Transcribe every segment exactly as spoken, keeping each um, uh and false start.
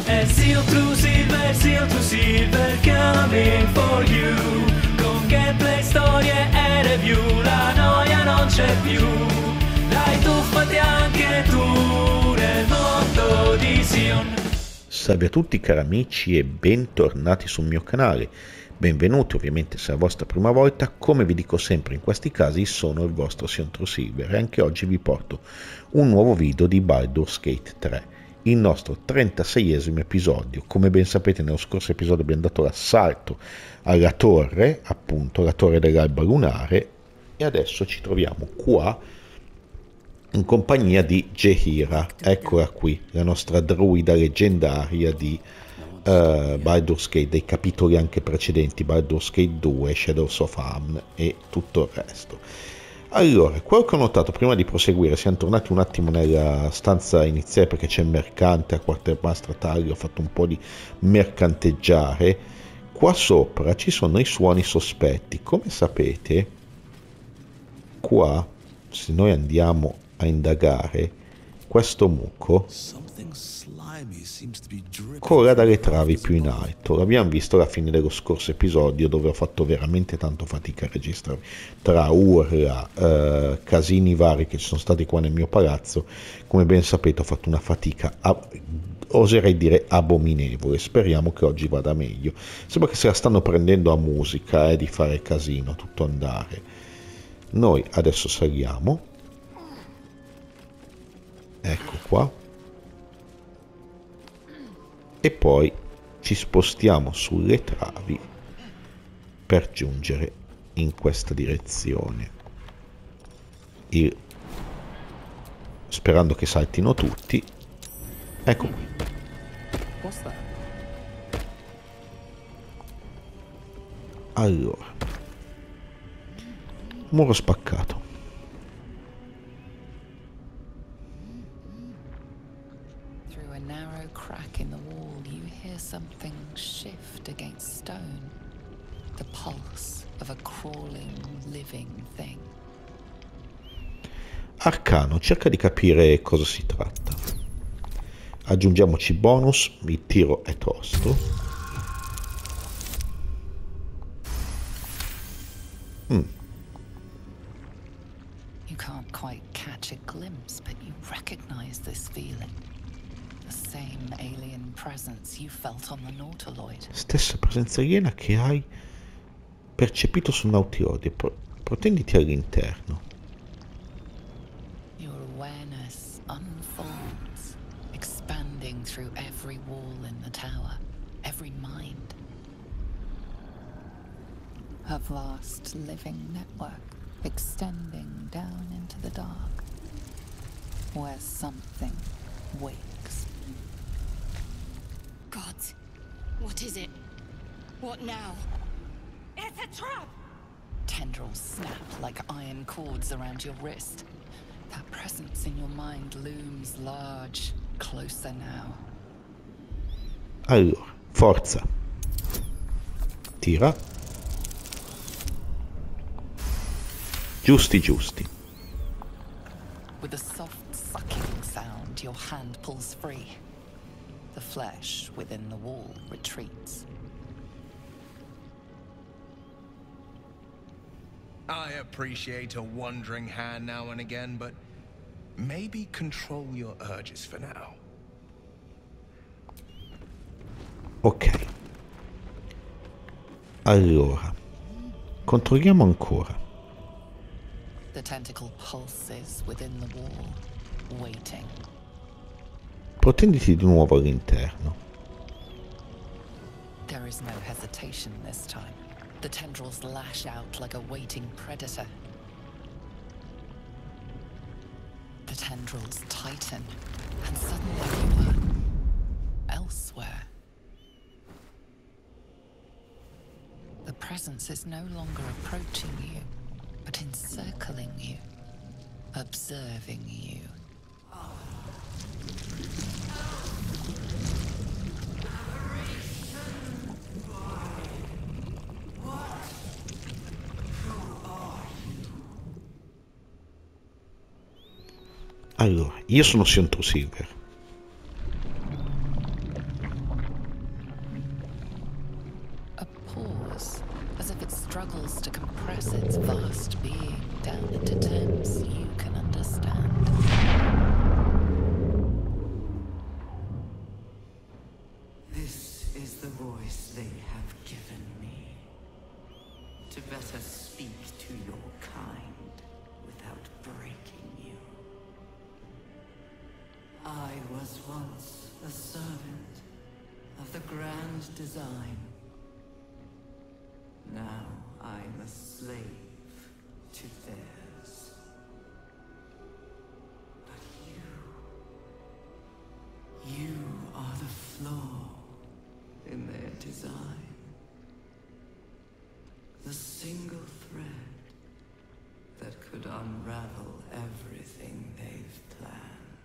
E Seal True Silver, Seal True Silver coming for you. Con gameplay, storie e review, la noia non c'è più. Dai, tuffati anche tu nel mondo di Sion. Salve a tutti cari amici e bentornati sul mio canale. Benvenuti, ovviamente se è la vostra prima volta. Come vi dico sempre in questi casi, sono il vostro Sion True Silver e anche oggi vi porto un nuovo video di Baldur's Gate tre, il nostro trentaseiesimo episodio. Come ben sapete, nello scorso episodio abbiamo dato l'assalto alla torre, appunto la torre dell'alba lunare, e adesso ci troviamo qua in compagnia di Jaheira. Eccola qui, la nostra druida leggendaria di uh, Baldur's Gate, dei capitoli anche precedenti, Baldur's Gate due, Shadows of Amn e tutto il resto. Allora, quello che ho notato prima di proseguire, siamo tornati un attimo nella stanza iniziale perché c'è il mercante a Quartermaster Tali, ho fatto un po' di mercanteggiare. Qua sopra ci sono i suoni sospetti. Come sapete, qua, se noi andiamo a indagare, questo mucco corre dalle travi più in alto. L'abbiamo visto alla fine dello scorso episodio, dove ho fatto veramente tanto fatica a registrare, tra urla, eh, casini vari che ci sono stati qua nel mio palazzo. Come ben sapete, ho fatto una fatica a, oserei dire abominevole. Speriamo che oggi vada meglio. Sembra che se la stanno prendendo a musica, eh, di fare casino, tutto andare. Noi adesso saliamo, ecco qua, e poi ci spostiamo sulle travi per giungere in questa direzione, il... sperando che saltino tutti. Ecco qui. Allora, muro spaccato. Something shift against stone, the pulse of a crawling, living thing. Arcano, cerca di capire cosa si tratta. Aggiungiamoci bonus, il tiro è tosto. Mm. You can't quite catch a glimpse, but you recognize this feeling. The same alien presence you felt on the Nautiloid. Stessa presenza aliena che hai percepito sul Nautiloid. Pro- protenditi all'interno. Your awareness unfolds, expanding through every wall in the tower, every mind. A vast living network extending down into the dark, where something wakes. Gods, what is it? What now? It's a trap! Tendrils snap like iron cords around your wrist. That presence in your mind looms large, closer now. Allora, forza. Tira. Giusti, giusti. With a soft sucking sound, your hand pulls free. The flesh within the wall retreats. I appreciate a wandering hand now and again, but maybe control your urges for now. Ok. Allora, controlliamo ancora. The tentacle pulses within the wall, waiting. Protenditi di nuovo all'interno. There is no hesitation this time. The tendrils lash out like a waiting predator. The tendrils tighten, and suddenly you are elsewhere. The presence is no longer approaching you, but encircling you, observing you. Allora, io sono Sion True Silver. A pause, as if it struggles to compress its vast being down into terms you can understand. This is the voice they have given me, to better speak to your kind without breaking you. I was once a servant of the grand design. Now I'm a slave to theirs. But you... You are the flaw in their design. The single thread that could unravel everything they've planned.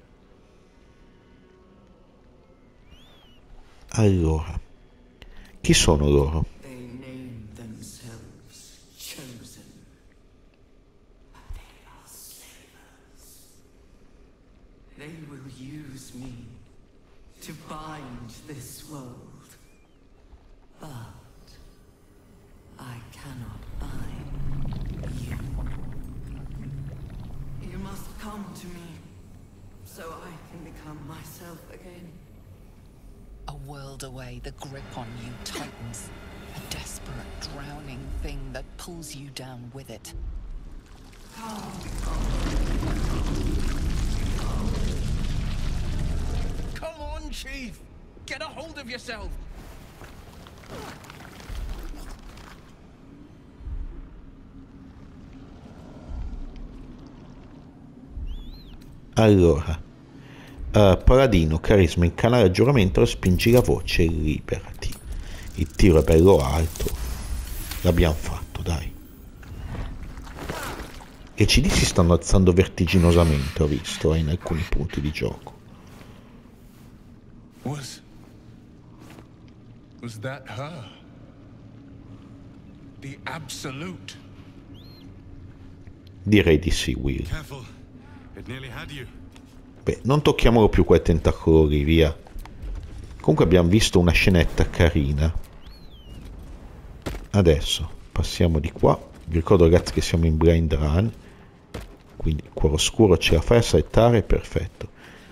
Allora, chi sono loro? They name themselves chosen, but they are slavers. They will use me to bind this world, but I cannot bind you. You must come to me, so I can become myself again. A world away, the grip on you tightens. A desperate, drowning thing that pulls you down with it. Come on, Chief! Get a hold of yourself! Allora, uh, Paladino, carisma, incanale a giuramento, spingi la voce e liberati. Il tiro è bello alto. L'abbiamo fatto, dai. E C D si stanno alzando vertiginosamente, ho visto, eh, in alcuni punti di gioco. Was... Was that her? The Absolute? Direi di sì, Will. Careful. It nearly had you. Beh, non tocchiamolo più quel tentacolo lì, via. Comunque abbiamo visto una scenetta carina. Adesso passiamo di qua. Vi ricordo, ragazzi, che siamo in blind run, quindi il cuore oscuro ce la fai a saltare, perfetto.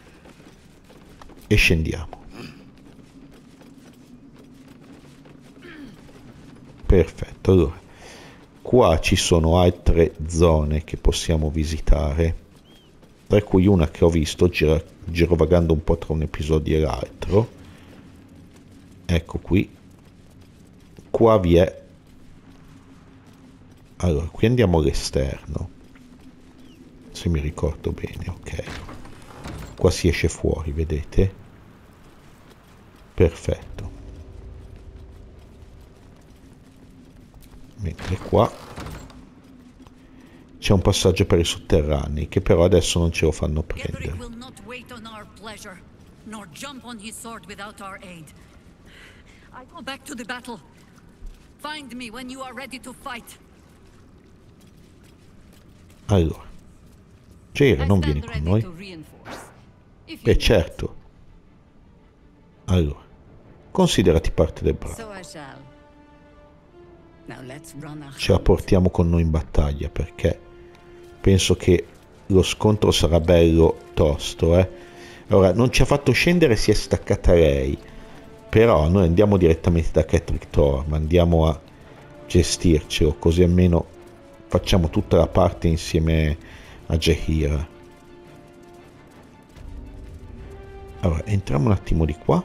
E scendiamo. Perfetto, allora qua ci sono altre zone che possiamo visitare, tra cui una che ho visto gira, girovagando un po' tra un episodio e l'altro. Ecco qui. Qua vi è... Allora, qui andiamo all'esterno, se mi ricordo bene, ok. Qua si esce fuori, vedete? Perfetto. Mentre qua c'è un passaggio per i sotterranei, che però adesso non ce lo fanno prendere. Will not wait on our pleasure, nor jump on his sword without our aid. I go back to the battle. Find me when you are ready to fight. Allora, Jair, non vieni con noi? Beh, certo. Allora, considerati parte del brano. Ce la portiamo con noi in battaglia, perché penso che lo scontro sarà bello tosto, eh. Allora, non ci ha fatto scendere, si è staccata lei, però noi andiamo direttamente da Ketheric Thorm, andiamo a gestircelo, così almeno facciamo tutta la parte insieme a Jaheira. Allora, entriamo un attimo di qua,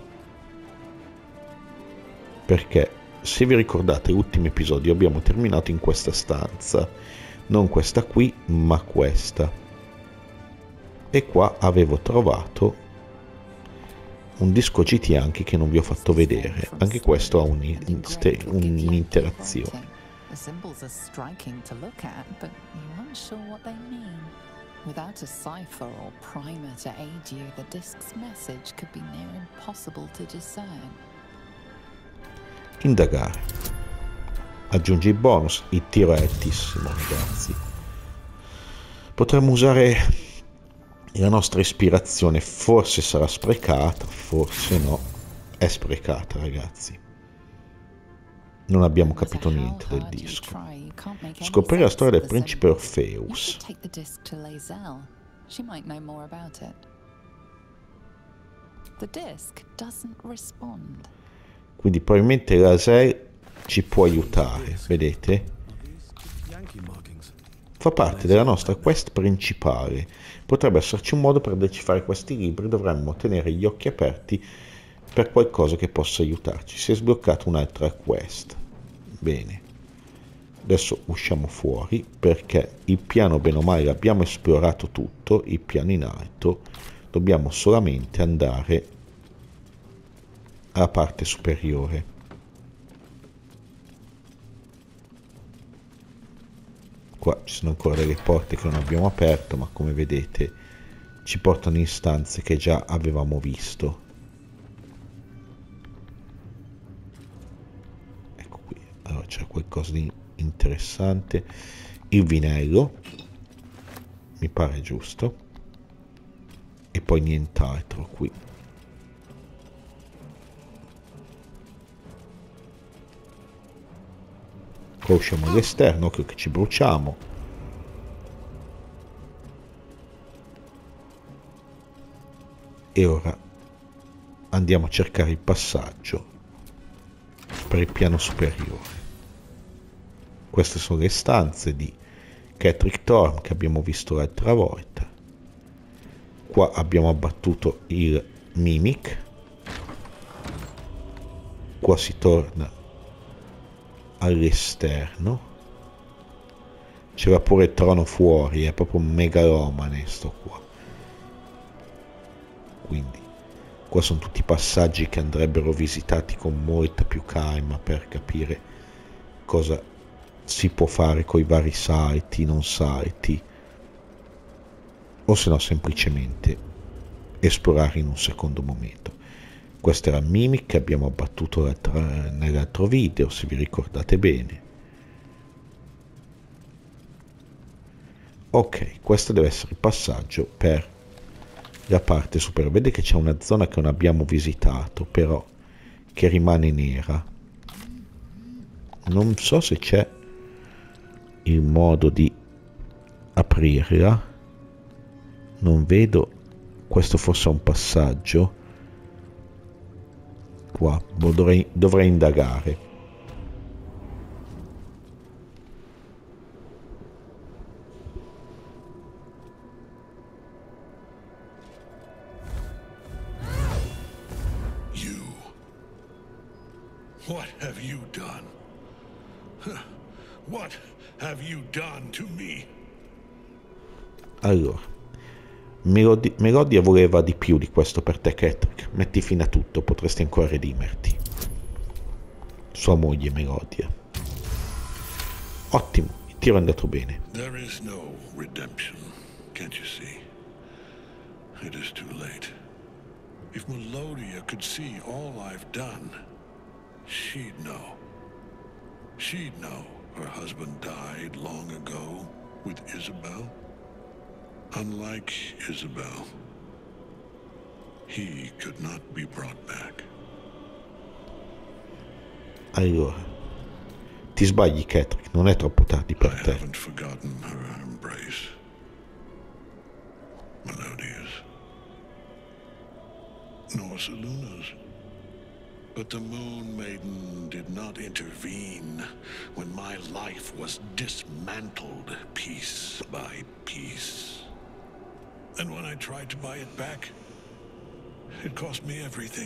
perché se vi ricordate l'ultimo episodio abbiamo terminato in questa stanza, non questa qui ma questa, e qua avevo trovato un disco G T anche che non vi ho fatto vedere. Anche questo ha un'interazione. The symbols are striking to look at, but you aren't sure what they mean. Without a cipher or primer to aid you, the disc's message could be near impossible to discern. Indagare. Aggiungi il bonus, il tiro è altissimo, ragazzi. Potremmo usare la nostra ispirazione, forse sarà sprecata, forse no. È sprecata, ragazzi. Non abbiamo capito niente del disco. Scoprire la storia del principe Orpheus. Quindi probabilmente laser ci può aiutare, vedete? Fa parte della nostra quest principale. Potrebbe esserci un modo per decifrare questi libri, dovremmo tenere gli occhi aperti per qualcosa che possa aiutarci. Si è sbloccata un'altra quest. Bene. Adesso usciamo fuori perché il piano bene o male l'abbiamo esplorato tutto, il piano in alto. Dobbiamo solamente andare alla parte superiore. Qua ci sono ancora delle porte che non abbiamo aperto, ma come vedete ci portano in stanze che già avevamo visto. Ecco qui, allora c'è qualcosa di interessante. Il vinello, mi pare giusto, e poi nient'altro qui. Qua usciamo all'esterno, occhio che ci bruciamo. E ora andiamo a cercare il passaggio per il piano superiore. Queste sono le stanze di Ketheric Thorm che abbiamo visto l'altra volta. Qua abbiamo abbattuto il Mimic. Qua si torna all'esterno. C'era pure il trono fuori, è proprio un megalomane sto qua. Quindi qua sono tutti i passaggi che andrebbero visitati con molta più calma per capire cosa si può fare con i vari salti, non salti, o se no semplicemente esplorare in un secondo momento. Questo era Mimic che abbiamo abbattuto nell'altro video, se vi ricordate bene. Ok, questo deve essere il passaggio per la parte superiore. Vedete che c'è una zona che non abbiamo visitato, però che rimane nera. Non so se c'è il modo di aprirla. Non vedo. Questo forse è un passaggio. Qua dovrei, dovrei indagare. You. What have you done? What have you done to me? Allora, Melod- Melodia voleva di più di questo per te, Ketheric. Metti fine a tutto, potresti ancora redimerti. Sua moglie Melodia. Ottimo, il tiro è andato bene. There is no redemption, can't you see? It is too late. If Melodia could see all I've done, she'd know. She'd know her husband died long ago with Isabel. Unlike Isabel, he could not be brought back. Allora, ti sbagli, Ketheric, non è troppo tardi per I te. haven't forgotten her embrace. Melodia's. Nor Seluna's. But the Moon Maiden did not intervene when my life was dismantled piece by piece. And when I tried to buy it back, it cost me everything.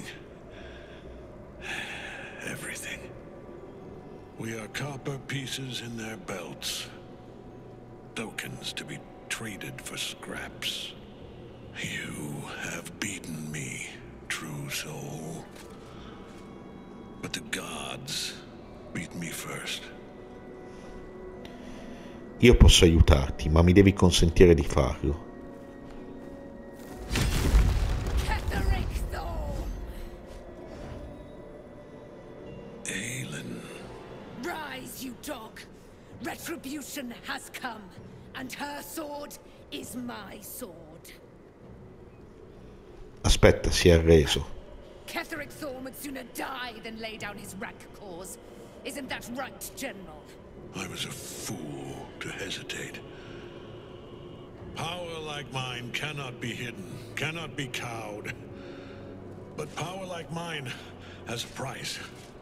Everything. We are copper pieces in their belts. Tokens to be traded for scraps. You have beaten me, true soul. But the gods beat me first. Io posso aiutarti, ma mi devi consentire di farlo. Aelin. Rise, you dog. Retribution has come, and her sword is my sword. Aspetta, si è arreso. Ketheric Thorm would sooner die than lay down his rank cause. Isn't that right, General? I was a fool to hesitate. Power like mine cannot be hidden, cannot be cowed. But power like mine has a price.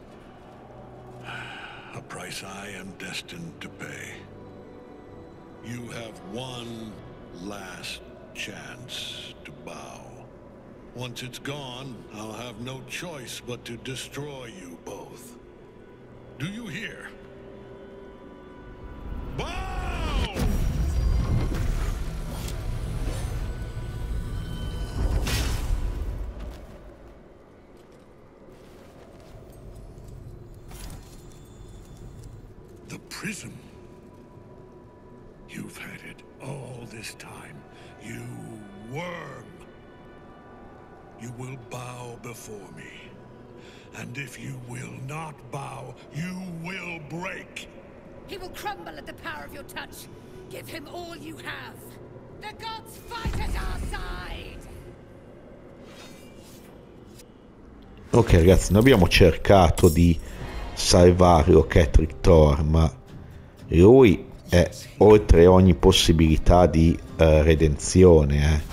A price I am destined to pay. You have one last chance to bow. Once it's gone, I'll have no choice but to destroy you both. Do you hear? Bow! The prism. You've had it all this time, you worm. You will bow before me. And if you will not bow, you will break. He will crumble at the power of your touch. Give him all you have. The gods fight at our side! Ok ragazzi, noi abbiamo cercato di salvare Catterick Thor, ma lui è oltre ogni possibilità di uh, redenzione, eh.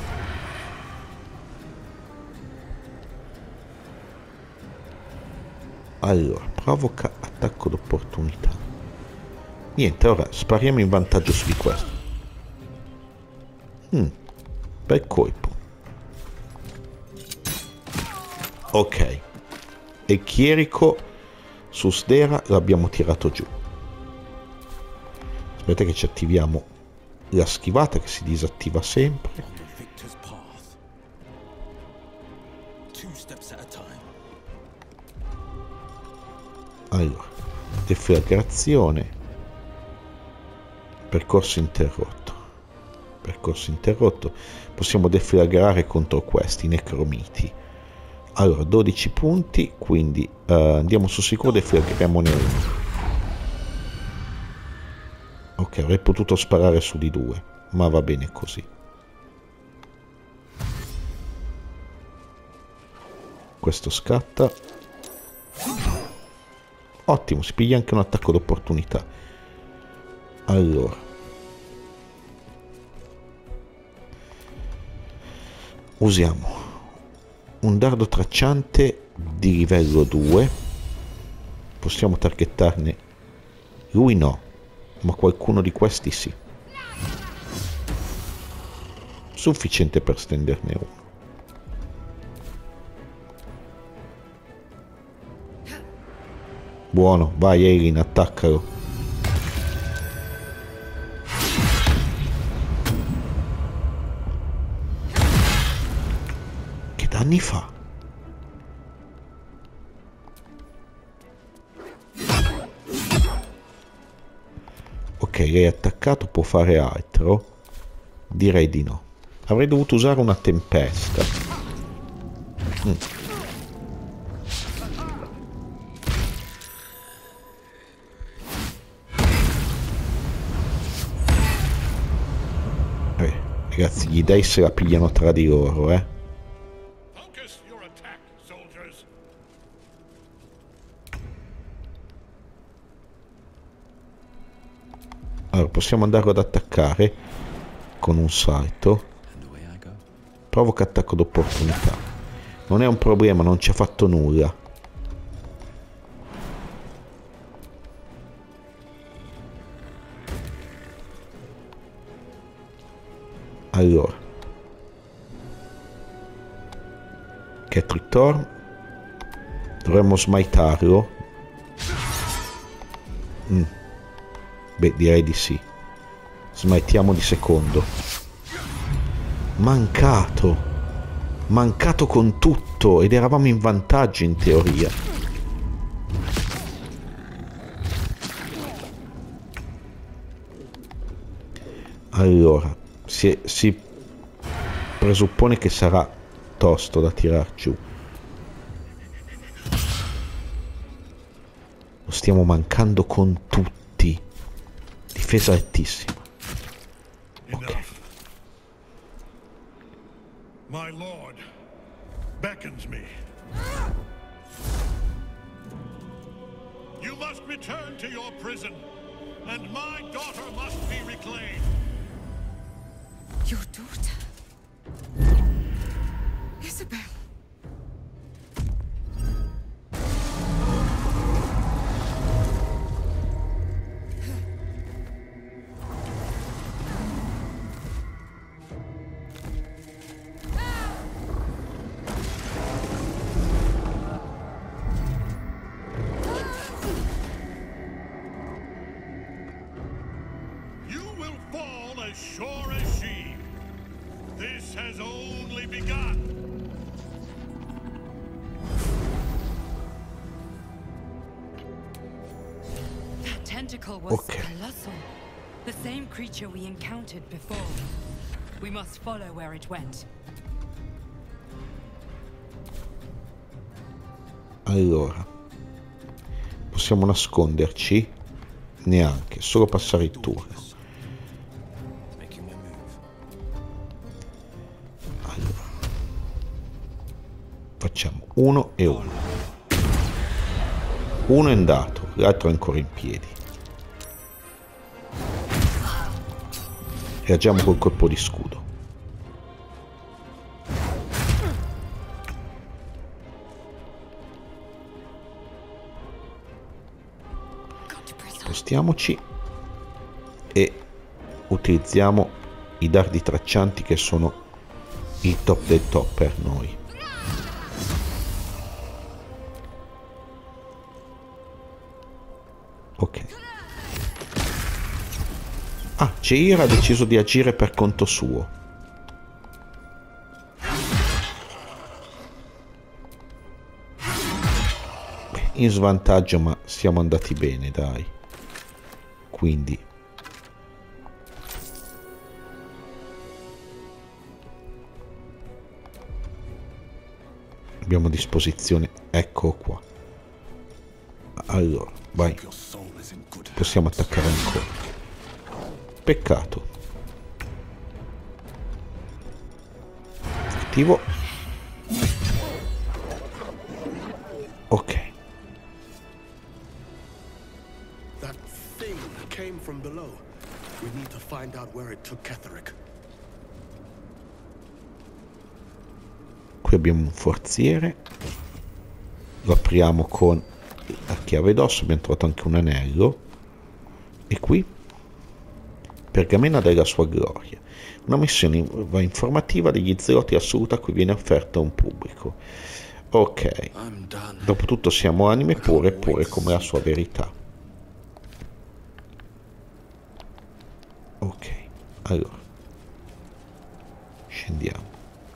Allora, provoca attacco d'opportunità. Niente, ora spariamo in vantaggio su di questo. Mm, bel colpo. Ok. E Chierico su Sdera l'abbiamo tirato giù. Aspetta che ci attiviamo la schivata che si disattiva sempre. Allora, deflagrazione, percorso interrotto, percorso interrotto, possiamo deflagrare contro questi necromiti. Allora, dodici punti, quindi uh, andiamo sul sicuro, deflagriamone uno. Ok, avrei potuto sparare su di due, ma va bene così. Questo scatta. Ottimo, si piglia anche un attacco d'opportunità. Allora, usiamo un dardo tracciante di livello due. Possiamo targettarne lui no, ma qualcuno di questi sì. Sufficiente per stenderne uno. Buono, vai Eileen, attaccalo. Che danni fa? Ok, lei è attaccato, può fare altro? Direi di no. Avrei dovuto usare una tempesta. Mm. Ragazzi, gli dei se la pigliano tra di loro, eh. Allora, possiamo andarlo ad attaccare con un salto. Provoca attacco d'opportunità. Non è un problema, non ci ha fatto nulla. Allora, Catterick Thor, dovremmo smitarlo. Mm. Beh, direi di sì. Smitiamo di secondo. Mancato, mancato con tutto, ed eravamo in vantaggio in teoria. Allora, Si, si presuppone che sarà tosto da tirar giù. Lo stiamo mancando con tutti. Difesa altissima. Ok. My lord beckons me. You must must return to your prison, and my daughter must be reclaimed. Your daughter? Isabel. Sure as she. This has only begun. That tentacle was Okay. colossal. The same creature we encountered before. We must follow where it went. Allora, possiamo nasconderci? Neanche, solo passare il turno. Facciamo uno e uno. Uno è andato, l'altro è ancora in piedi. Reagiamo col colpo di scudo. Spostiamoci e utilizziamo i dardi traccianti che sono il top del top per noi. Ok. Ah, Jair ha deciso di agire per conto suo. Beh, in svantaggio, ma siamo andati bene, dai. Quindi abbiamo a disposizione, ecco qua. Allora, vai. Possiamo attaccare ancora. Peccato. Attivo. Ok. That thing came from below. We need to find out where it took Ketheric. Qui abbiamo un forziere. Lo apriamo con la chiave d'osso. Abbiamo trovato anche un anello. E qui pergamena della sua gloria, una missione informativa degli zeloti assoluta a cui viene offerta a un pubblico. Ok, dopotutto siamo anime pure, pure come la sua verità. Ok, allora scendiamo.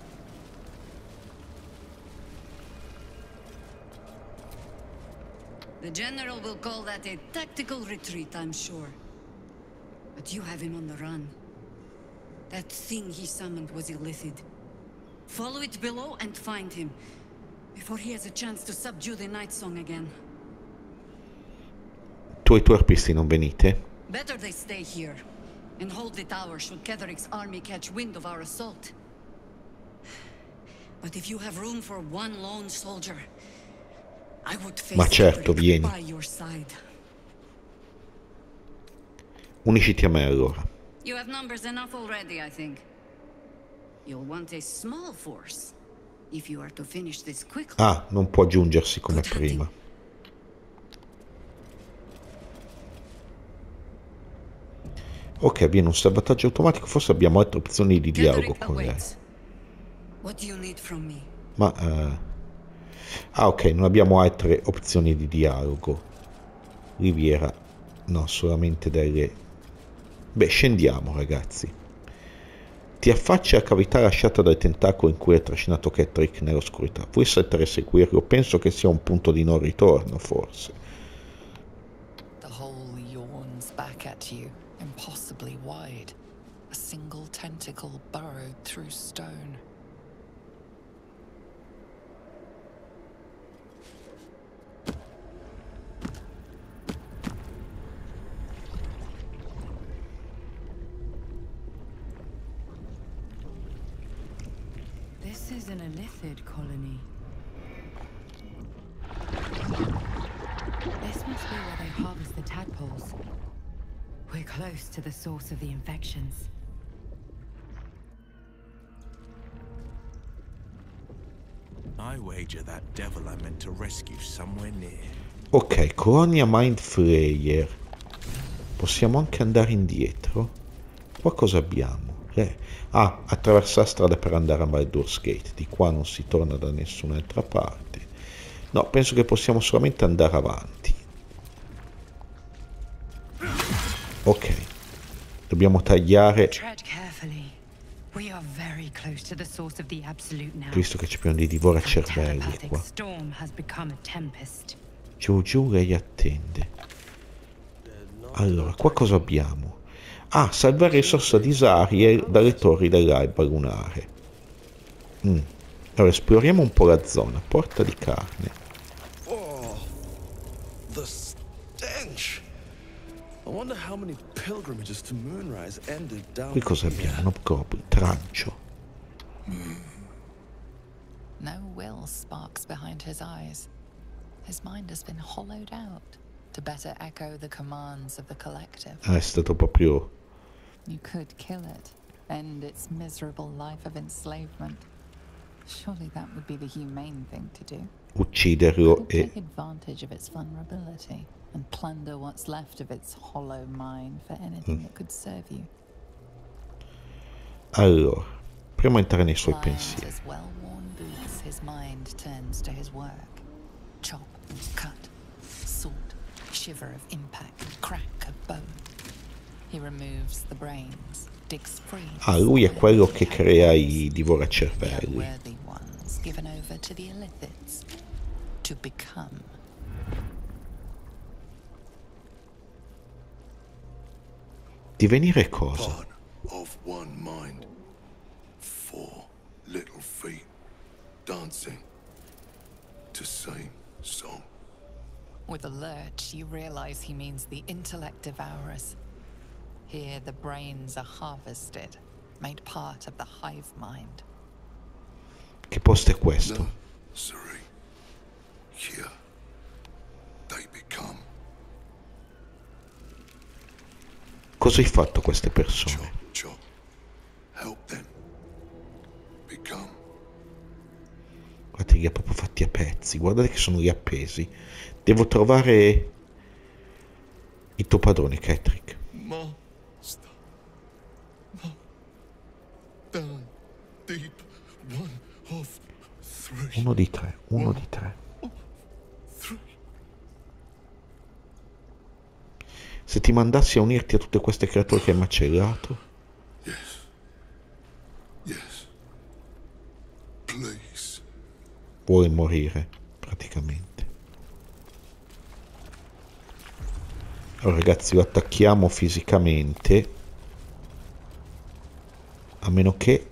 The general will call that a tactical retreat, I'm sure. But you have him on the run. That thing he summoned was Illithid. Follow it below and find him, before he has a chance to subdue the Night Song again. Tu e i tuoi arpisti non venite? Better they stay here, and hold the tower should Ketheric's army catch wind of our assault. But if you have room for one lone soldier, I would face Ma certo, Ketheric vieni. by your side. Unisciti a me allora. You have numbers enough already, I think. You'll want a small force if you are to finish this quickly. Ah, non può aggiungersi come prima. Ok, avviene un salvataggio automatico. Forse abbiamo altre opzioni di dialogo con lei. What do you need from me? Ma uh... ah, ok, non abbiamo altre opzioni di dialogo. Riviera, no, solamente delle. Beh, scendiamo, ragazzi. Ti affacci alla cavità lasciata dal tentacolo in cui è trascinato Ketheric nell'oscurità. Vuoi saltare e seguirlo? Penso che sia un punto di non ritorno, forse. The hole yawns back at you, impossibly wide. A single tentacle burrowed through stone. This is an Illithid colony. This must be where they We're close to the source of the infections. I wager that devil I meant to rescue somewhere near. Ok, colonia Mind Flayer. Possiamo anche andare indietro. Qua cosa abbiamo? Eh. Ah, attraversa la strada per andare a Baldur's Gate. Di qua non si torna da nessun'altra parte. No, penso che possiamo solamente andare avanti. Ok. Dobbiamo tagliare. Visto che c'è pieno di divora cervelli qua. Giù giù lei attende. Allora, qua cosa abbiamo? Ah, salvare risorsa di Zariel dalle torri dell'alba lunare. Mm. Allora, esploriamo un po' la zona. Porta di carne. Oh, the stench. I wonder how many pilgrimages to Moonrise ended down. Qui cosa abbiamo? Un hobgoblin, traggio. No will sparks behind his eyes. His mind has been hollowed out to better echo the commands of the collective. Ah, è stato proprio... You could kill it, end its miserable life of enslavement. Surely that would be the humane thing to do. Ucciderlo e... Take advantage of its vulnerability and plunder what's left of its hollow mind for anything mm. that could serve you. Allora, prima entrare nei suoi pensieri. As well-worn boots, his mind turns to his work. Chop, cut, sort, shiver of impact, crack of bone. He removes the brains, digs free. Ah, lui è quello che crea i divoracervelli. Worthy ones given over to the Illithids to become. Divenire cosa? Part of one mind. Four little feet dancing to same song. With a lurch, you realize he means the intellect devourers. Here the brains are harvested, made part of the hive mind. Che posto è questo? No, sorry. Here they become. Cosa hai fatto a queste persone? Chop, chop. Help them become. Guardate, li ha proprio fatti a pezzi. Guardate che sono lì appesi. Devo trovare il tuo padrone, Ketheric. Master. No. Down deep. One of three. Uno di tre, uno di tre. Se ti mandassi a unirti a tutte queste creature che hai macellato? Yes. Yes. Please. Vuole morire, praticamente. Allora ragazzi, lo attacchiamo fisicamente. A meno che...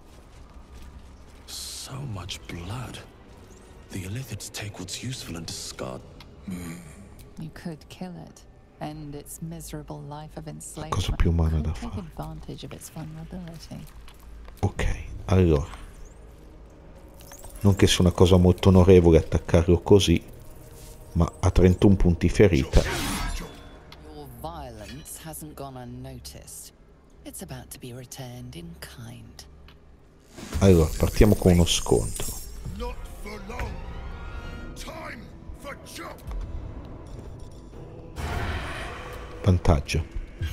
So much blood. The Illithids take what's useful and discard. Mm. You could kill it. End its miserable life of enslavement. Cosa più umana da Take fare. advantage of its vulnerability. Ok, allora. Non che sia una cosa molto onorevole attaccarlo così, ma a trentuno punti ferita. Your violence hasn't gone unnoticed. It's about to be returned in kind. Allora, partiamo con uno scontro. Not for long. Time for jump. Vantaggio.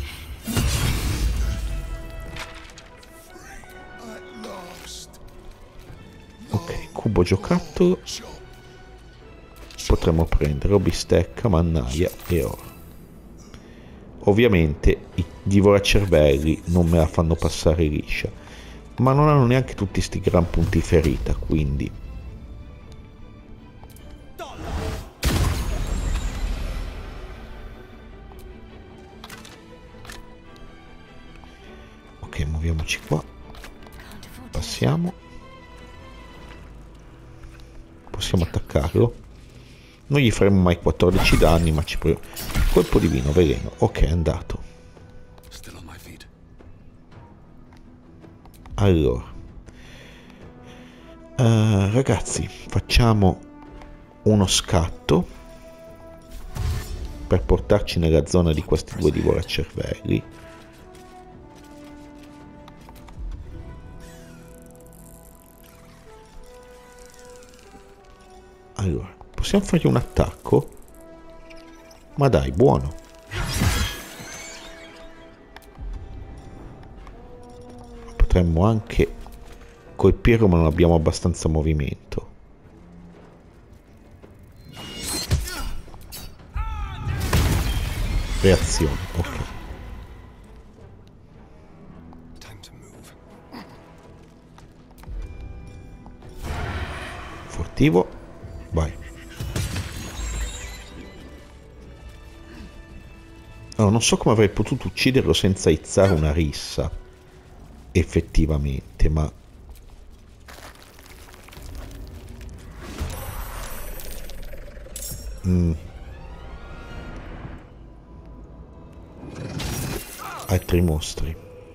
Ok, cubo giocattolo. Potremmo prendere o bistecca, mannaia e oro. Ovviamente i divoracervelli non me la fanno passare liscia, ma non hanno neanche tutti sti gran punti ferita, quindi... Ok, muoviamoci qua. Passiamo. Possiamo attaccarlo. Non gli faremo mai quattordici danni, ma ci proviamo. Colpo divino, veleno. Ok, è andato. Allora. Uh, ragazzi, facciamo uno scatto. per portarci nella zona di questi due divoracervelli. Allora, possiamo fargli un attacco? Ma dai, buono. Potremmo anche colpirlo, ma non abbiamo abbastanza movimento. Reazione, ok. Furtivo, vai. Allora, non so come avrei potuto ucciderlo senza izzare una rissa, effettivamente, ma... Mm. Altri mostri.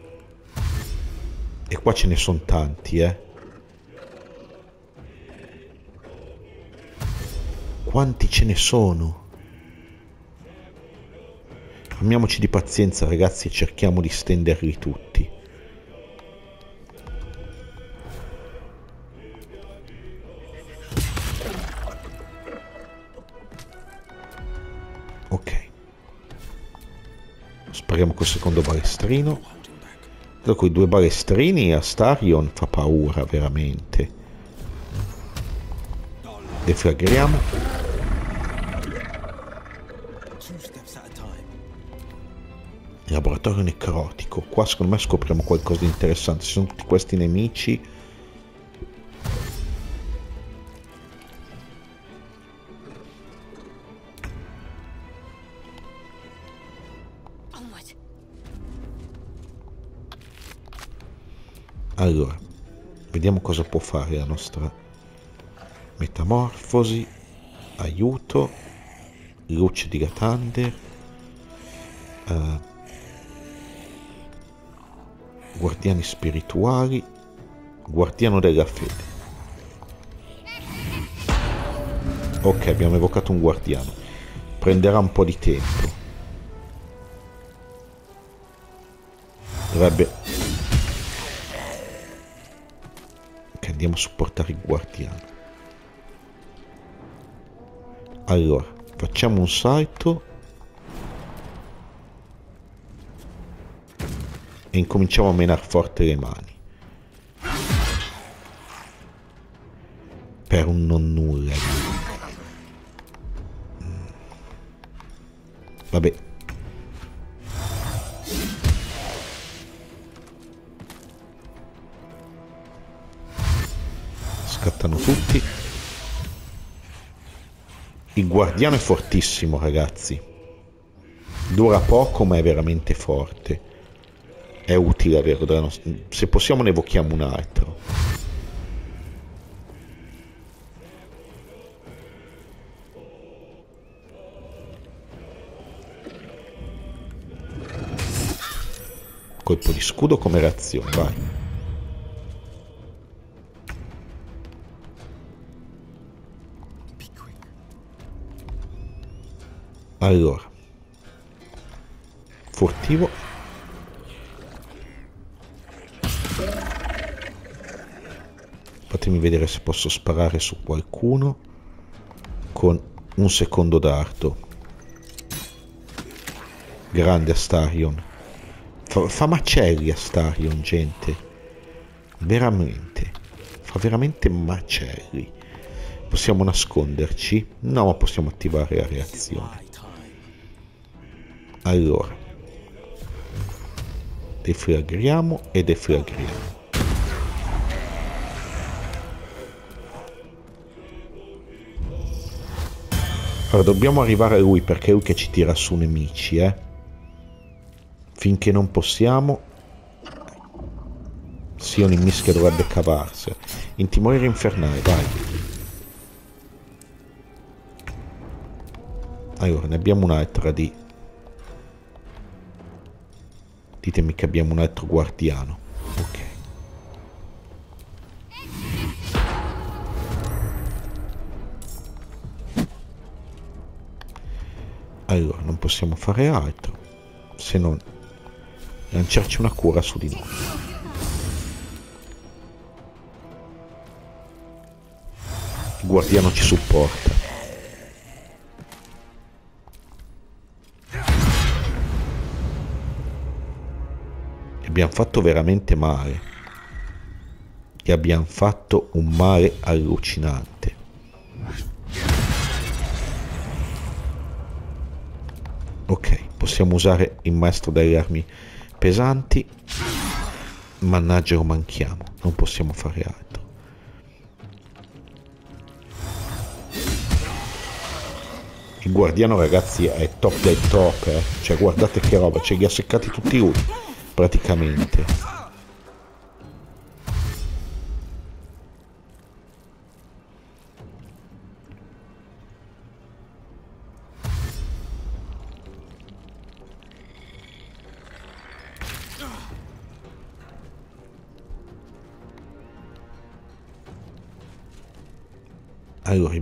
E qua ce ne sono tanti, eh. Quanti ce ne sono? Armiamoci di pazienza, ragazzi, e cerchiamo di stenderli tutti. Ok. Spariamo col secondo balestrino. Con i due balestrini Astarion fa paura, veramente. Deflagriamo. Laboratorio necrotico. Qua secondo me scopriamo qualcosa di interessante. Ci sono tutti questi nemici. Allora, vediamo cosa può fare la nostra metamorfosi. Aiuto. Luce di Lathander. Uh, Guardiani spirituali. Guardiano della fede. Ok, abbiamo evocato un guardiano. Prenderà un po' di tempo. Dovrebbe... Ok, andiamo a supportare il guardiano. Allora, facciamo un salto. E incominciamo a menare forte le mani. Per un non nulla. Vabbè. Scattano tutti. Il guardiano è fortissimo, ragazzi. Dura poco, ma è veramente forte. È utile averlo dalla nostra... Se possiamo ne evochiamo un altro. Colpo di scudo come reazione, vai. Allora. Furtivo. Fatemi vedere se posso sparare su qualcuno con un secondo d'arto. Grande Astarion. Fa, fa macelli Astarion, gente. Veramente. Fa veramente macelli. Possiamo nasconderci? No, ma possiamo attivare la reazione. Allora. Deflagriamo e deflagriamo. Allora, dobbiamo arrivare a lui perché è lui che ci tira su nemici, eh. Finché non possiamo... Sion in mischia dovrebbe cavarsela. Intimorire infernale, vai. Allora, ne abbiamo un'altra di... Ditemi che abbiamo un altro guardiano. Ok. Allora, non possiamo fare altro se non lanciarci una cura su di noi. Il guardiano ci supporta. Gli abbiamo fatto veramente male. Gli abbiamo fatto un male allucinante. Ok, possiamo usare il maestro delle armi pesanti. Mannaggia, lo manchiamo, non possiamo fare altro. Il guardiano, ragazzi, è top del top, eh. Cioè, guardate che roba, ce li ha seccati tutti lui, praticamente. Allora,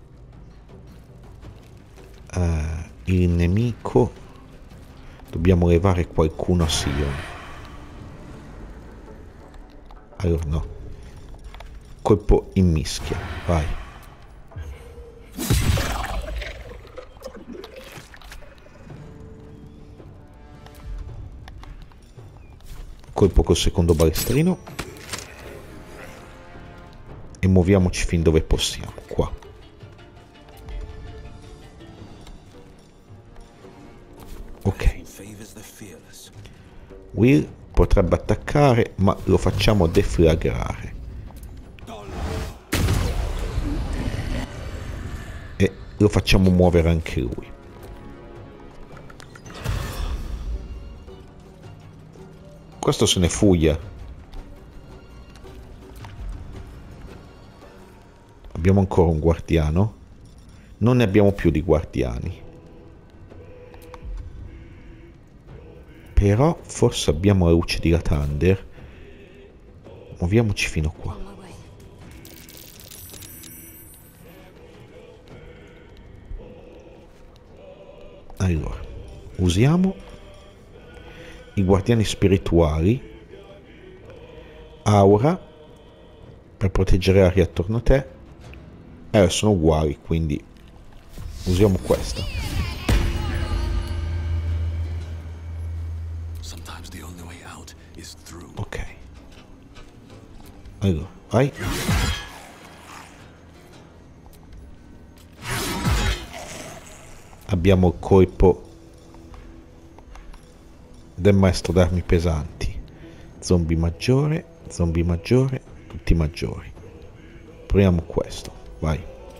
uh, il nemico, dobbiamo levare qualcuno a Sion. Allora no, colpo in mischia, vai. Colpo col secondo balestrino. E muoviamoci fin dove possiamo, qua. Ok. Will potrebbe attaccare, ma lo facciamo deflagrare. E lo facciamo muovere anche lui. Questo se ne fuglia. Abbiamo ancora un guardiano. Non ne abbiamo più di guardiani. Però forse abbiamo la luce di Lathander. Muoviamoci fino qua. Allora, usiamo i guardiani spirituali. Aura per proteggere l'aria attorno a te. Eh, sono uguali, quindi usiamo questa. Ok. Allora, vai. Abbiamo il colpo del maestro d'armi pesanti. Zombie maggiore, zombie maggiore, tutti maggiori. Proviamo questo. Vai.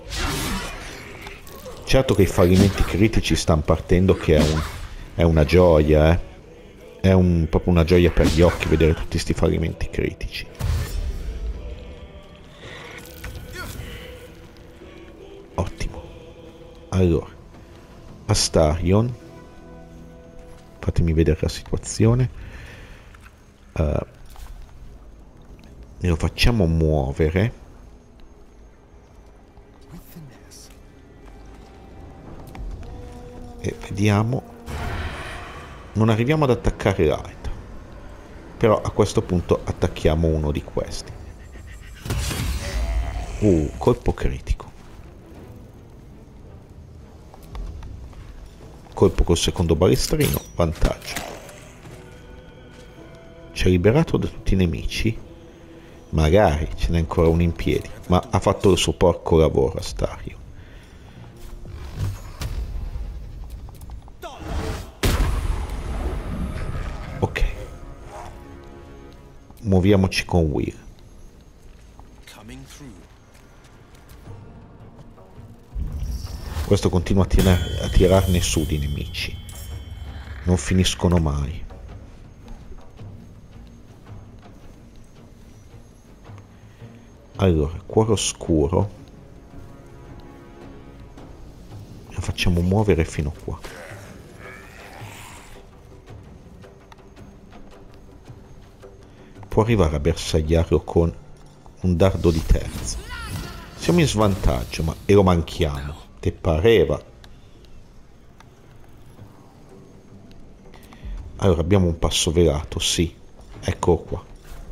Certo che i fallimenti critici stanno partendo, che è, un, è una gioia, eh. È un, proprio una gioia per gli occhi vedere tutti questi fallimenti critici. Ottimo. Allora, Astarion, fatemi vedere la situazione. Uh, lo facciamo muovere. E vediamo. Non arriviamo ad attaccare l'altro, però a questo punto attacchiamo uno di questi. Uh, colpo critico. Colpo col secondo balestrino, vantaggio. Ci ha liberato da tutti i nemici. Magari ce n'è ancora uno in piedi, ma ha fatto il suo porco lavoro Astarion. Ok. Muoviamoci con Will. Questo continua a, tirare, a tirarne su di nemici. Non finiscono mai. Allora, cuore oscuro. Lo facciamo muovere fino qua. Può arrivare a bersagliarlo con un dardo di terza. Siamo in svantaggio, ma e lo manchiamo. Te pareva? Allora, abbiamo un passo velato, sì. Ecco qua.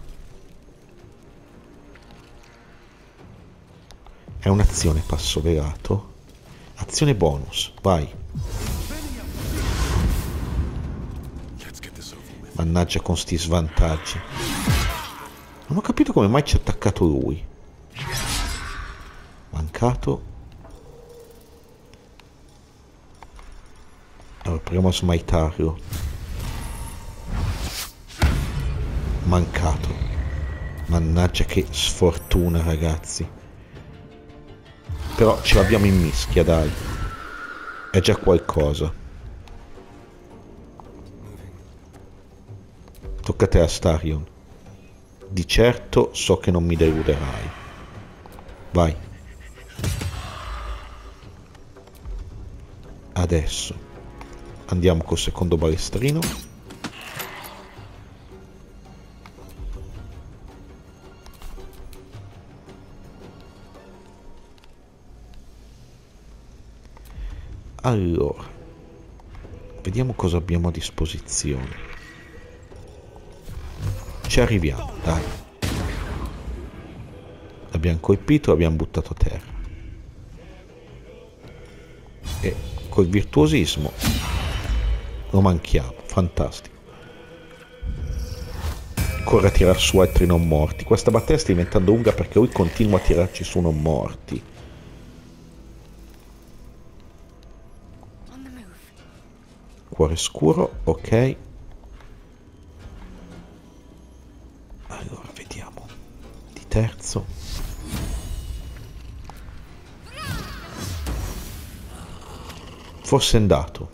È un'azione passo velato. Azione bonus, vai. Mannaggia con sti svantaggi. Non ho capito come mai ci ha attaccato lui. Mancato. Allora, proviamo a smitarlo. Mancato. Mannaggia che sfortuna, ragazzi. Però ce l'abbiamo in mischia, dai. È già qualcosa. Tocca a te, Astarion. Di certo so che non mi deluderai. Vai. Adesso andiamo col secondo balestrino. Allora, vediamo cosa abbiamo a disposizione. Ci arriviamo, dai. L'abbiamo colpito, l'abbiamo buttato a terra. E col virtuosismo lo manchiamo, fantastico. Corre a tirar su altri non morti. Questa battaglia sta diventando lunga perché lui continua a tirarci su non morti. Cuore scuro, ok. Allora, vediamo. Di terzo. Forse è andato.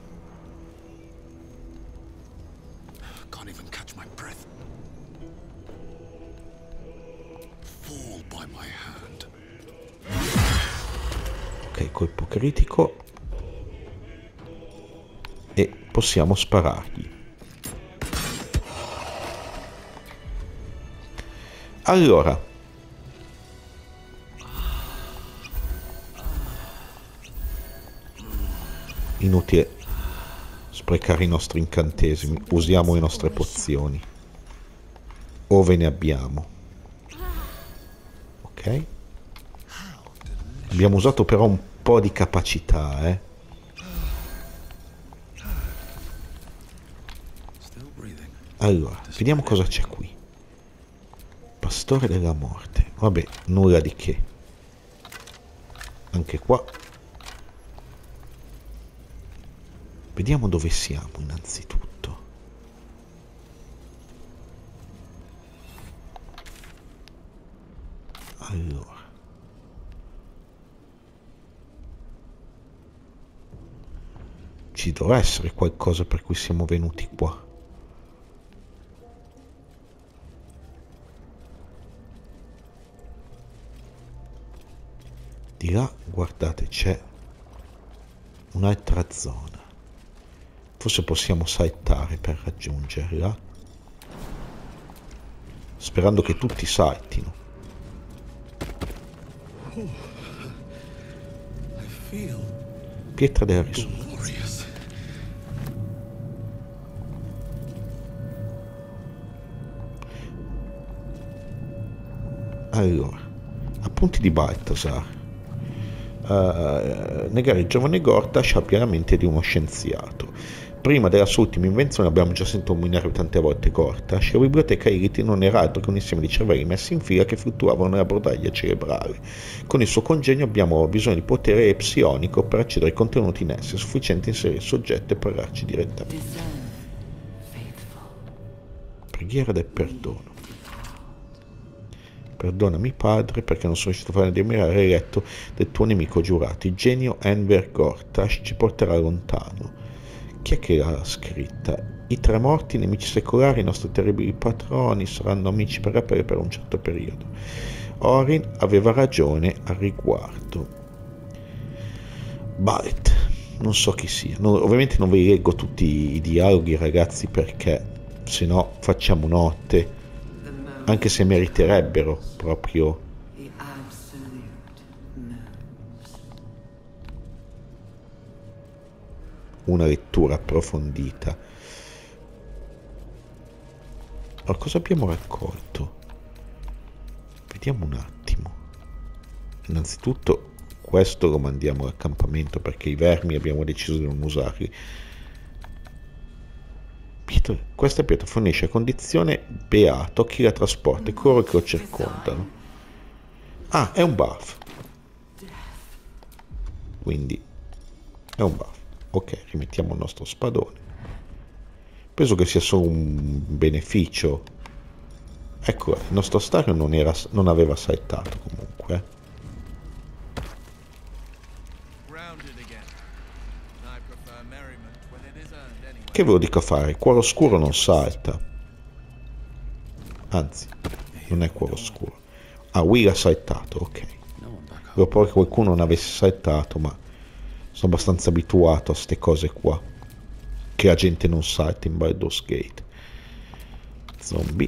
Ok, colpo critico. E possiamo sparargli. Allora, inutile sprecare i nostri incantesimi, usiamo le nostre pozioni ove ne abbiamo. Ok, abbiamo usato però un po' di capacità, eh allora, vediamo cosa c'è qui. Pastore della morte. Vabbè, nulla di che. Anche qua. Vediamo dove siamo innanzitutto. Allora. Ci dovrà essere qualcosa per cui siamo venuti qua. Di là, guardate, c'è un'altra zona. Forse possiamo saltare per raggiungerla. Sperando che tutti saltino. Pietra della risurrezione. Allora, appunti di Balthazar. Uh, negare il giovane Gortash abbia la mente di uno scienziato. Prima della sua ultima invenzione abbiamo già sentito nominare tante volte Gortash. La biblioteca Iriti non era altro che un insieme di cervelli messi in fila che fluttuavano nella brodaglia cerebrale. Con il suo congegno abbiamo bisogno di potere psionico per accedere ai contenuti in esse, sufficiente inserire il soggetto e parlarci direttamente. Preghiera del perdono. Perdonami, padre, perché non sono riuscito a fare admirare l'eletto del tuo nemico giurato. Il genio Enver Gortash ci porterà lontano. Chi è che l'ha scritta? I tre morti, nemici secolari, i nostri terribili patroni, saranno amici per rapere per un certo periodo. Orin aveva ragione al riguardo. Balt, non so chi sia. No, ovviamente non vi leggo tutti i dialoghi, ragazzi, perché se no facciamo notte. Anche se meriterebbero proprio una lettura approfondita. Allora, cosa abbiamo raccolto? Vediamo un attimo. Innanzitutto questo lo mandiamo all'accampamento perché i vermi abbiamo deciso di non usarli. Pietra, questa pietra fornisce condizione beato a chi la trasporta e coloro che lo circondano. Ah, è un buff. Quindi è un buff. Ok, rimettiamo il nostro spadone. Penso che sia solo un beneficio. Ecco, il nostro Stario non, era, non aveva saltato comunque. Che ve lo dico a fare? Il cuore oscuro non salta. Anzi, non è cuore oscuro. Ah, Will ha saltato, ok. Volevo poi che qualcuno non avesse saltato, ma sono abbastanza abituato a ste cose qua. Che la gente non salta in Baldur's Gate. Zombie.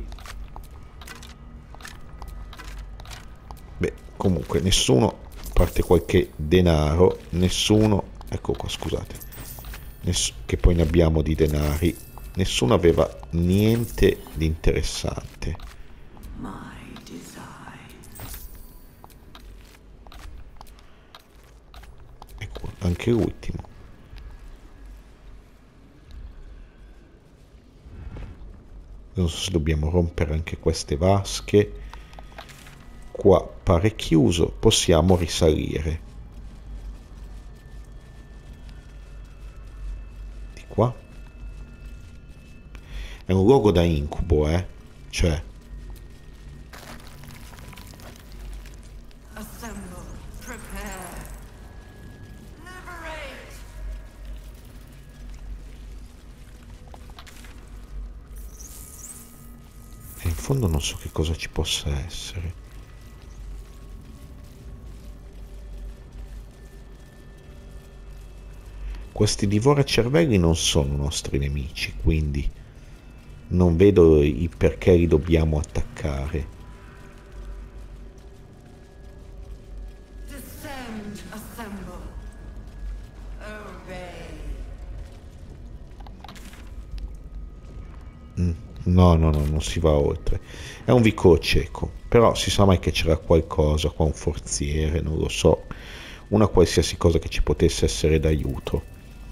Beh, comunque nessuno, a parte qualche denaro, nessuno, ecco qua, scusate, ness- che poi ne abbiamo di denari, nessuno aveva niente di interessante. Ecco, anche l'ultimo. Non so se dobbiamo rompere anche queste vasche. Qua pare chiuso, possiamo risalire. Di qua. È un luogo da incubo, eh. Cioè. E in fondo non so che cosa ci possa essere. Questi divoracervelli non sono nostri nemici, quindi non vedo il perché li dobbiamo attaccare. Mm, no, no, no, non si va oltre. È un vicolo cieco, però si sa mai che c'era qualcosa qua, un forziere, non lo so, una qualsiasi cosa che ci potesse essere d'aiuto.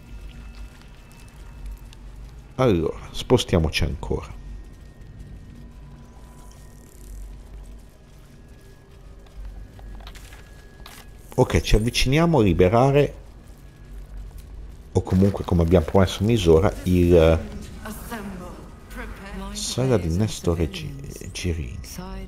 Allora, spostiamoci ancora. Ok, ci avviciniamo a liberare, o comunque, come abbiamo promesso Misora, il saga di Nestore Girini.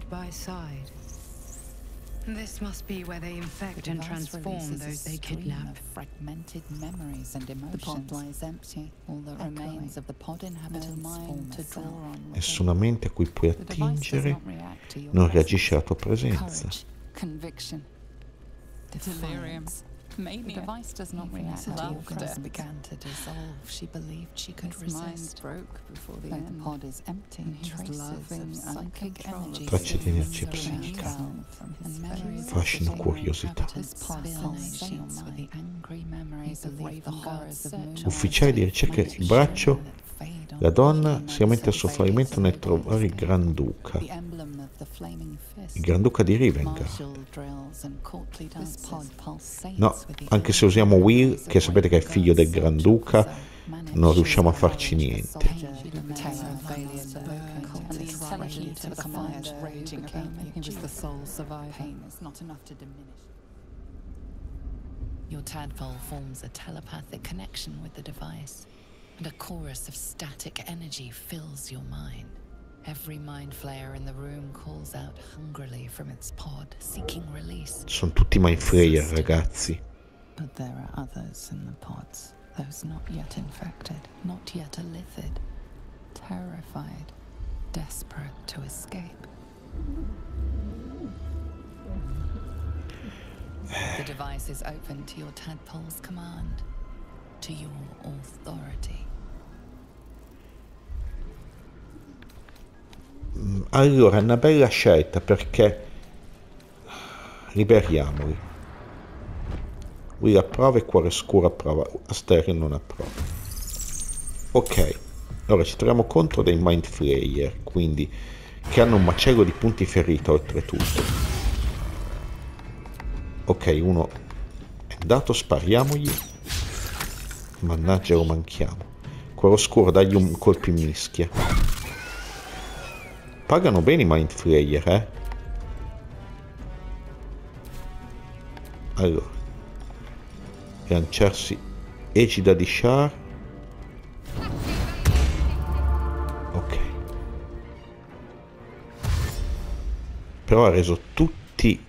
This must be where they infect and transform those they kidnap. Fragmented memories and emotions. The pod lies empty. All that remains of the pod inhabitants mind to draw on. Nessuna mente a cui puoi attingere non reagisce alla tua presenza. Conviction. Delirium. Mania. The device does not react to your presence. Began to dissolve. She believed she could resist. Broke before the end. The pod is empty. Traces of psychic energy. Tracce di energia psichica. Fascino, curiosità. Ufficiale di ricerca, il braccio. La donna si aumenta il suo fallimento nel trovare il Granduca. Il Granduca di Rivendell. No, anche se usiamo Will, che sapete che è figlio del Granduca, non riusciamo a farci niente. Your tadpole forms a telepathic connection with the device, and a chorus of static energy fills your mind. Every mind flayer in the room calls out hungrily from its pod, seeking release. Sono tutti mind flayer, ragazzi. But there are others in the pods, those not yet infected, not yet elithid, terrified, desperate to escape. The device is open to your tadpole's command, to your authority. Allora, è una bella scelta perché liberiamoli. Will approva e Cuore Scuro approva, Asterion non approva. Ok, Allora ci troviamo contro dei Mind Flayer, quindi che hanno un macello di punti ferita oltretutto. Ok, uno è andato, spariamogli. Mannaggia, lo manchiamo. Cuore oscuro, dagli un colpo in mischia. Pagano bene i Mind Flayer, eh. Allora, lanciarsi Egida di Shar. Ok. Però ha reso tutti...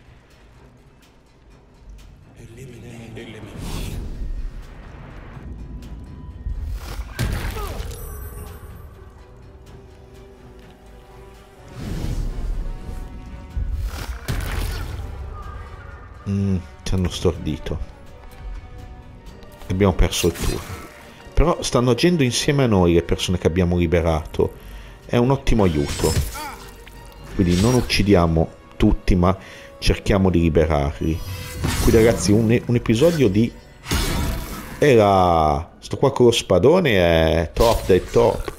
Mm, ci hanno stordito. Abbiamo perso il turno. Però stanno agendo insieme a noi le persone che abbiamo liberato. È un ottimo aiuto. Quindi non uccidiamo tutti, ma cerchiamo di liberarli. Quindi ragazzi, un, un episodio di... Era... Sto qua con lo spadone è top del top.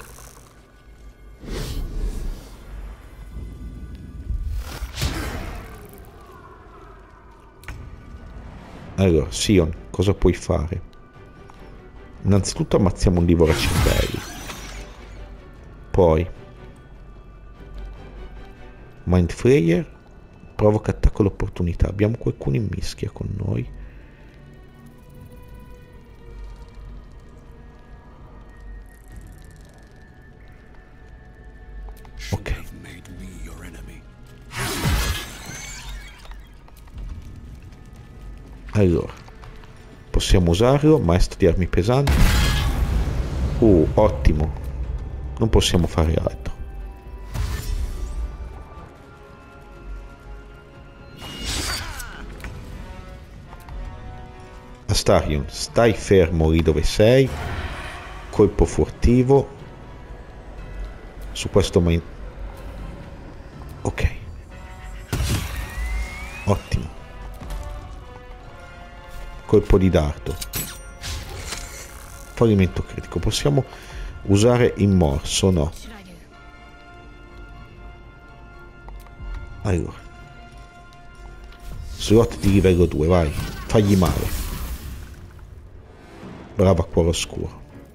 Allora, Sion, cosa puoi fare? Innanzitutto ammazziamo un divoracervelli. Poi Mind Flayer provoca attacco all'opportunità. Abbiamo qualcuno in mischia con noi. Ok. Allora, possiamo usarlo, maestro di armi pesanti. Uh, ottimo. Non possiamo fare altro. Astarion, stai fermo lì dove sei. Colpo furtivo. Su questo main... Ok. Ottimo. Colpo di dardo. Fallimento critico. Possiamo usare il morso? No. Allora. Slot di livello due, vai. Fagli male. Brava cuore oscuro.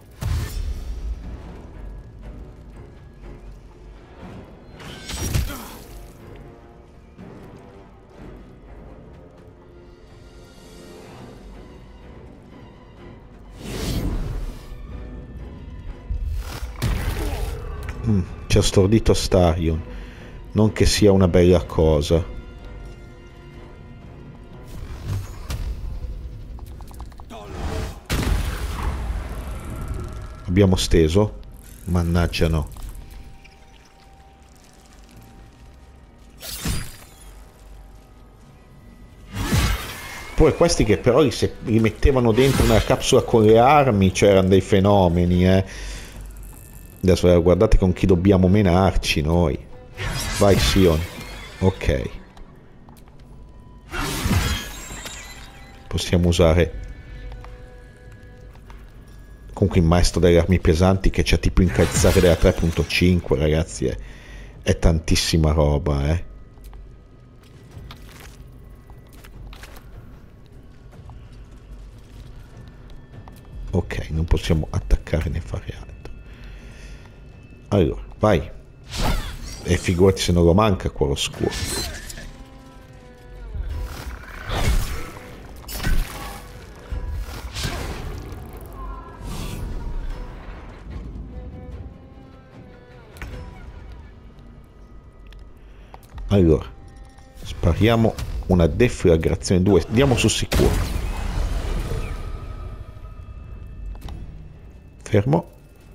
Mm, ci ha stordito Astarion. Non che sia una bella cosa. Abbiamo steso? Mannaggia no. Poi questi che però li, se- li mettevano dentro una capsula con le armi, cioè erano dei fenomeni, eh. Adesso guardate con chi dobbiamo menarci noi. Vai Sion. Ok. Possiamo usare comunque il maestro delle armi pesanti che c'ha tipo incalzare della tre punto cinque, ragazzi, è, è tantissima roba, eh. Ok, non possiamo attaccare né fare altro. Allora, vai. E figurati se non lo manca cuore oscuro. Allora, spariamo una deflagrazione due. Andiamo sul sicuro. Fermo.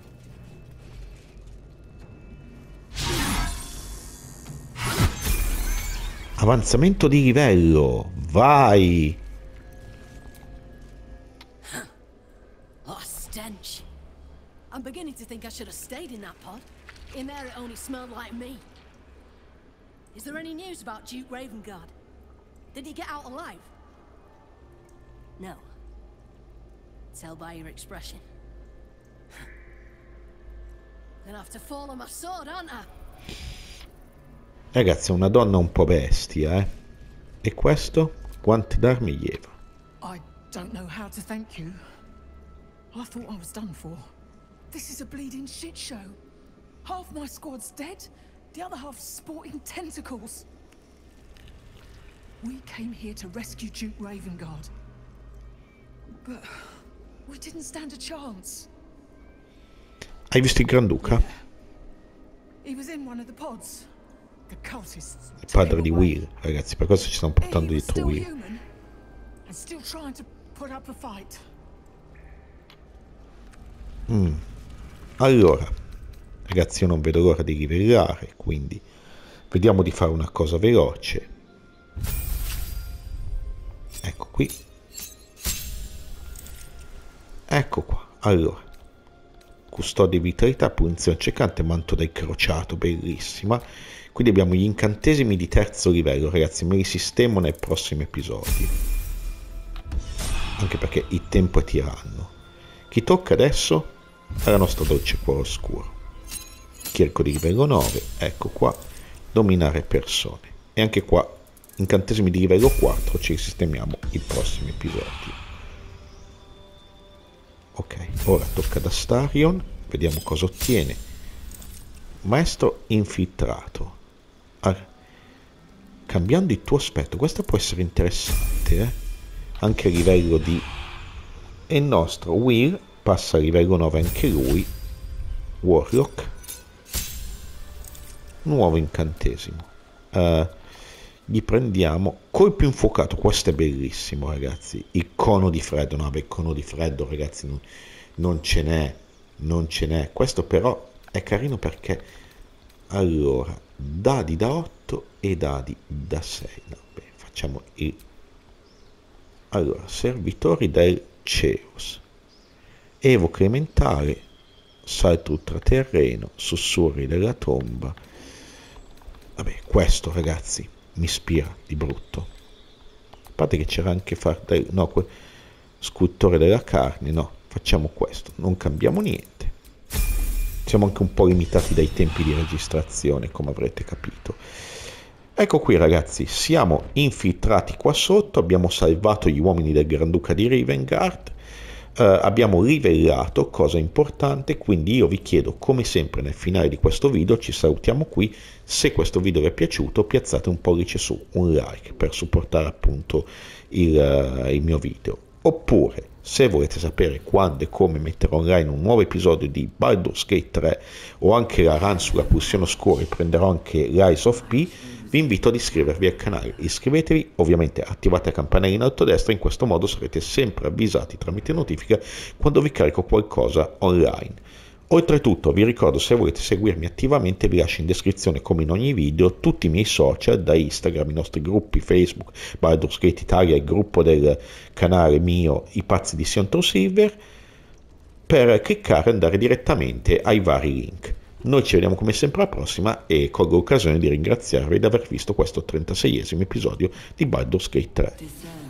Avanzamento di livello. Vai. Oh, stench. I'm beginning to think I should have stayed in that pod. In there it only smelled like me. Is there any news about Duke Ravengard? Did he get out alive? No. Tell by your expression. Gonna have to follow my sword, aren't I? Ragazzi, è una donna un po' bestia, eh? E questo? Guanti d'armi Yeva. I don't know how to thank you. I thought I was done for. This is a bleeding shit show. Half my squad's dead, the other half sporting tentacles. We came here to rescue Duke Ravengard. But we didn't stand a chance. Hai visto il Granduca? Yeah. He was in one of the pods. The cultists. Il padre di Will, ragazzi, per questo ci stanno portando dietro Will. And still trying to put up a fight. Mm. Allora, ragazzi, io non vedo l'ora di rivelare, quindi vediamo di fare una cosa veloce. Ecco qui. Ecco qua. Allora, custode di vitalità, punizione accecante, manto del crociato, bellissima. Quindi abbiamo gli incantesimi di terzo livello, ragazzi, me li sistemo nei prossimi episodi. Anche perché il tempo è tiranno. Chi tocca adesso? Alla nostra dolce cuore oscuro. Chierco di livello nove, ecco qua, dominare persone. E anche qua, incantesimi di livello quattro, ci sistemiamo i prossimi episodi. Ok, ora tocca ad Astarion, vediamo cosa ottiene. Maestro infiltrato. Ah, cambiando il tuo aspetto, questo può essere interessante, eh? Anche a livello di... E il nostro Will passa a livello nove anche lui. Warlock. Nuovo incantesimo. Uh, gli prendiamo colpo infuocato. Questo è bellissimo, ragazzi. Il cono di freddo. No, beh, il cono di freddo, ragazzi, non, non ce n'è. Non ce n'è. Questo però è carino perché... Allora, dadi da otto e dadi da sei. No, beh, facciamo il... Allora, servitori del Ceus. Evoca elementare, salto ultraterreno, sussurri della tomba. Vabbè, questo, ragazzi, mi ispira di brutto. A parte che c'era anche far del... no, quel scultore della carne, no, facciamo questo, non cambiamo niente. Siamo anche un po' limitati dai tempi di registrazione, come avrete capito. Ecco qui, ragazzi, siamo infiltrati qua sotto, abbiamo salvato gli uomini del Granduca di Ravengard, eh, abbiamo livellato, cosa importante, quindi io vi chiedo, come sempre nel finale di questo video, ci salutiamo qui. Se questo video vi è piaciuto, piazzate un pollice su, un like, per supportare appunto il, uh, il mio video. Oppure, se volete sapere quando e come mettere online un nuovo episodio di Baldur's Gate tre o anche la run sulla pulsione oscura e prenderò anche Lies of P, vi invito ad iscrivervi al canale. Iscrivetevi, ovviamente attivate la campanella in alto a destra, in questo modo sarete sempre avvisati tramite notifica quando vi carico qualcosa online. Oltretutto vi ricordo, se volete seguirmi attivamente, vi lascio in descrizione, come in ogni video, tutti i miei social, da Instagram, i nostri gruppi Facebook, Baldur's Gate Italia, il gruppo del canale mio I Pazzi di Sion True Silver, per cliccare e andare direttamente ai vari link. Noi ci vediamo come sempre alla prossima e colgo l'occasione di ringraziarvi di aver visto questo trentaseiesimo episodio di Baldur's Gate tre.